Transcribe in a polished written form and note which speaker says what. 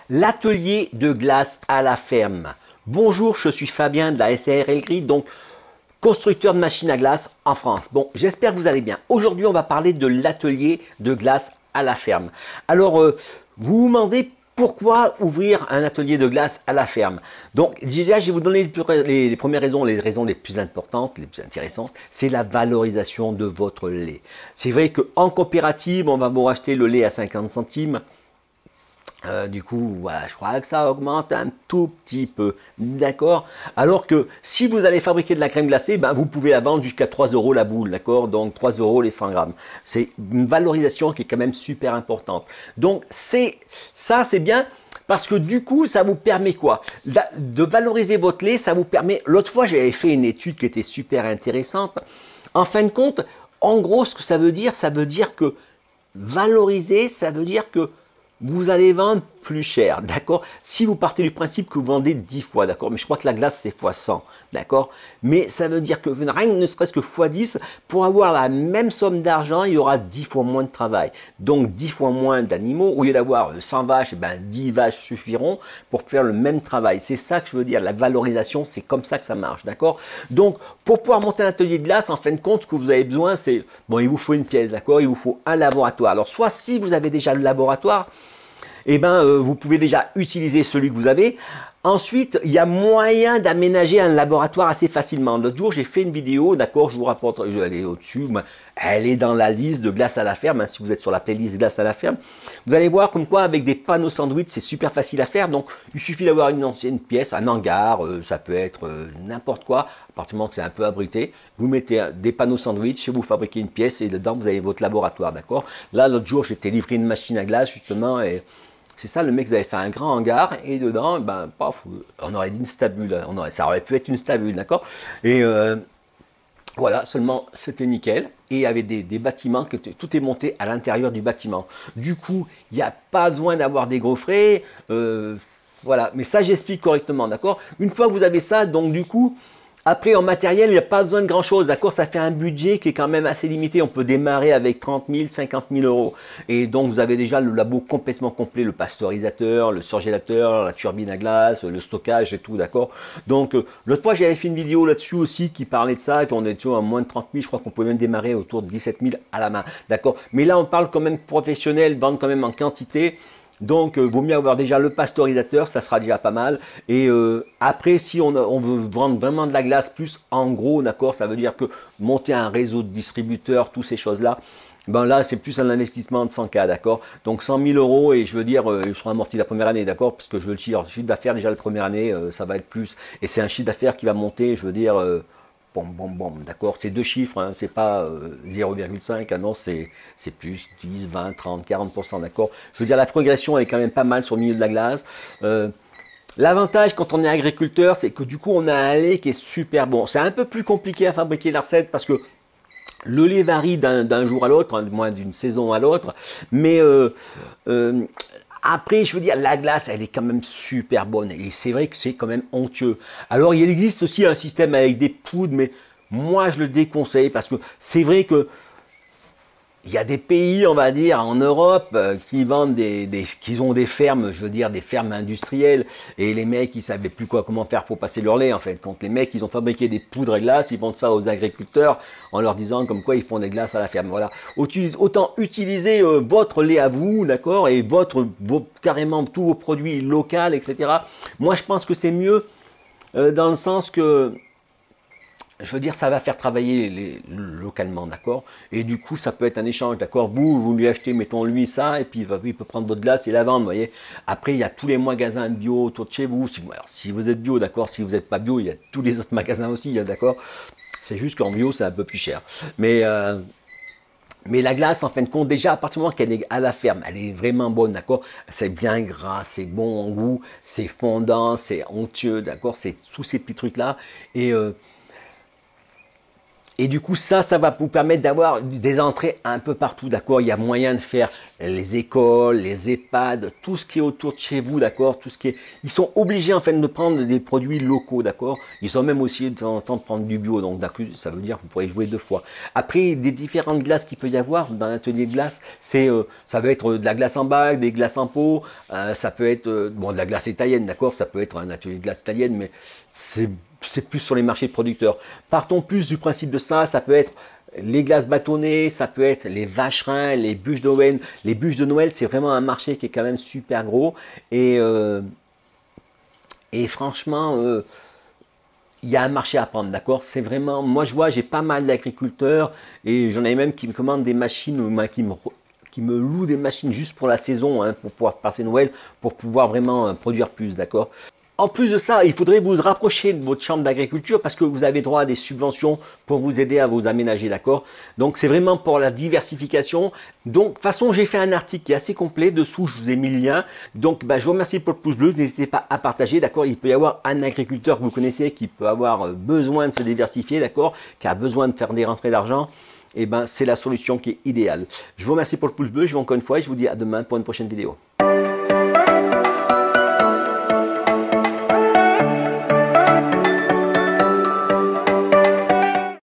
Speaker 1: L'atelier de glace à la ferme. Bonjour, je suis Fabien de la SARL Gris, donc constructeur de machines à glace en France. Bon, j'espère que vous allez bien. Aujourd'hui, on va parler de l'atelier de glace à la ferme. Alors, vous vous demandez pourquoi ouvrir un atelier de glace à la ferme. Donc, déjà, je vais vous donner les premières raisons, les raisons les plus importantes, les plus intéressantes. C'est la valorisation de votre lait. C'est vrai qu'en coopérative, on va vous racheter le lait à 50 centimes. Du coup, voilà, je crois que ça augmente un tout petit peu, d'accord? Alors que si vous allez fabriquer de la crème glacée, ben, vous pouvez la vendre jusqu'à 3 euros la boule, d'accord? Donc 3 euros les 100 grammes. C'est une valorisation qui est quand même super importante. Donc c'est bien parce que du coup, ça vous permet quoi? De valoriser votre lait, ça vous permet... L'autre fois, j'avais fait une étude qui était super intéressante. En fin de compte, en gros, ce que ça veut dire que valoriser, ça veut dire que vous allez vendre plus cher, d'accord? Si vous partez du principe que vous vendez 10 fois, d'accord? Mais je crois que la glace, c'est fois 100, d'accord? Mais ça veut dire que rien ne serait-ce que fois 10, pour avoir la même somme d'argent, il y aura 10 fois moins de travail. Donc 10 fois moins d'animaux. Au lieu d'avoir 100 vaches, eh ben, 10 vaches suffiront pour faire le même travail. C'est ça que je veux dire, la valorisation, c'est comme ça que ça marche, d'accord? Donc, pour pouvoir monter un atelier de glace, en fin de compte, ce que vous avez besoin, c'est, bon, il vous faut une pièce, d'accord? Il vous faut un laboratoire. Alors, soit si vous avez déjà le laboratoire, eh ben, vous pouvez déjà utiliser celui que vous avez. Ensuite, il y a moyen d'aménager un laboratoire assez facilement. L'autre jour, j'ai fait une vidéo, d'accord, je vous rapporte, je vais aller au-dessus, elle est dans la liste de glace à la ferme, hein, si vous êtes sur la playlist glace à la ferme. Vous allez voir comme quoi, avec des panneaux sandwich, c'est super facile à faire. Donc, il suffit d'avoir une ancienne pièce, un hangar, ça peut être n'importe quoi, à partir du moment que c'est un peu abrité. Vous mettez des panneaux sandwich, vous fabriquez une pièce et dedans, vous avez votre laboratoire, d'accord. Là, l'autre jour, j'étais livré une machine à glace, justement, et... c'est ça, le mec, vous avait fait un grand hangar et dedans, ben, paf, on aurait dit une stabule. Ça aurait pu être une stabule, d'accord? Et voilà, seulement c'était nickel. Et il y avait des bâtiments, tout est monté à l'intérieur du bâtiment. Du coup, il n'y a pas besoin d'avoir des gros frais. Voilà, mais ça, j'explique correctement, d'accord? Une fois que vous avez ça, donc du coup, après, en matériel, il n'y a pas besoin de grand-chose, d'accord? Ça fait un budget qui est quand même assez limité. On peut démarrer avec 30 000, 50 000 euros. Et donc, vous avez déjà le labo complètement complet, le pasteurisateur, le surgélateur, la turbine à glace, le stockage et tout, d'accord? Donc, l'autre fois, j'avais fait une vidéo là-dessus aussi qui parlait de ça, qu'on était à moins de 30 000. Je crois qu'on pouvait même démarrer autour de 17 000 à la main, d'accord? Mais là, on parle quand même professionnel, vendre quand même en quantité. Donc, vaut mieux avoir déjà le pasteurisateur, ça sera déjà pas mal. Et après, si on veut vendre vraiment de la glace plus en gros, d'accord, ça veut dire que monter un réseau de distributeurs, toutes ces choses-là, ben là, c'est plus un investissement de 100K, d'accord. Donc 100 000 euros et je veux dire, ils seront amortis la première année, d'accord, parce que je veux le chiffre d'affaires déjà la première année, ça va être plus. Et c'est un chiffre d'affaires qui va monter, je veux dire, bon, d'accord, c'est deux chiffres, hein, c'est pas 0,5, ah non, c'est plus 10, 20, 30, 40%, d'accord. Je veux dire, la progression est quand même pas mal sur le milieu de la glace. L'avantage quand on est agriculteur, c'est que du coup, on a un lait qui est super bon. C'est un peu plus compliqué à fabriquer la recette parce que le lait varie d'un jour à l'autre, hein, moins d'une saison à l'autre, mais après, je veux dire, la glace, elle est quand même super bonne. Et c'est vrai que c'est quand même onctueux. Alors, il existe aussi un système avec des poudres, mais moi, je le déconseille parce que c'est vrai que il y a des pays, on va dire, en Europe, qui vendent qui ont des fermes, je veux dire, des fermes industrielles. Et les mecs, ils savaient plus comment faire pour passer leur lait, en fait. Quand les mecs, ils ont fabriqué des poudres à glace, ils vendent ça aux agriculteurs en leur disant comme quoi ils font des glaces à la ferme. Voilà. Autant utiliser votre lait à vous, d'accord, et carrément tous vos produits locaux, etc. Moi, je pense que c'est mieux dans le sens que je veux dire, ça va faire travailler localement, d'accord? Et du coup, ça peut être un échange, d'accord? Vous lui achetez, mettons lui ça, et puis il peut prendre votre glace et la vendre, vous voyez? Après, il y a tous les magasins bio autour de chez vous. Alors, si vous êtes bio, d'accord? Si vous n'êtes pas bio, il y a tous les autres magasins aussi, hein, d'accord? C'est juste qu'en bio, c'est un peu plus cher. Mais la glace, en fin de compte, déjà, à partir du moment qu'elle est à la ferme, elle est vraiment bonne, d'accord? C'est bien gras, c'est bon en goût, c'est fondant, c'est onctueux, d'accord? C'est tous ces petits trucs-là. Et Et du coup, ça va vous permettre d'avoir des entrées un peu partout, d'accord? Il y a moyen de faire les écoles, les EHPAD, tout ce qui est autour de chez vous, d'accord? Tout ce qui est... Ils sont obligés, en fait, de prendre des produits locaux, d'accord? Ils sont même aussi de temps en temps de prendre du bio, donc d'accord, ça veut dire que vous pourrez jouer 2 fois. Après, des différentes glaces qu'il peut y avoir dans l'atelier de glace, ça va être de la glace en bague, des glaces en pot, ça peut être, bon, de la glace italienne, d'accord? Ça peut être un atelier de glace italienne, mais c'est plus sur les marchés de producteurs. Partons plus du principe de ça, ça peut être les glaces bâtonnées, ça peut être les vacherins, les bûches de Noël. Les bûches de Noël, c'est vraiment un marché qui est quand même super gros. Et franchement, il y a un marché à prendre, d'accord? C'est vraiment, moi je vois, j'ai pas mal d'agriculteurs et j'en ai même qui me commandent des machines, ou qui me louent des machines juste pour la saison, hein, pour pouvoir passer Noël, pour pouvoir vraiment produire plus, d'accord? En plus de ça, il faudrait vous rapprocher de votre chambre d'agriculture parce que vous avez droit à des subventions pour vous aider à vous aménager, d'accord? Donc c'est vraiment pour la diversification. Donc de toute façon, j'ai fait un article qui est assez complet. Dessous, je vous ai mis le lien. Donc je vous remercie pour le pouce bleu. N'hésitez pas à partager, d'accord? Il peut y avoir un agriculteur que vous connaissez qui peut avoir besoin de se diversifier, d'accord? Qui a besoin de faire des rentrées d'argent. Et ben c'est la solution qui est idéale. Je vous remercie pour le pouce bleu. Je vous encore une fois et je vous dis à demain pour une prochaine vidéo.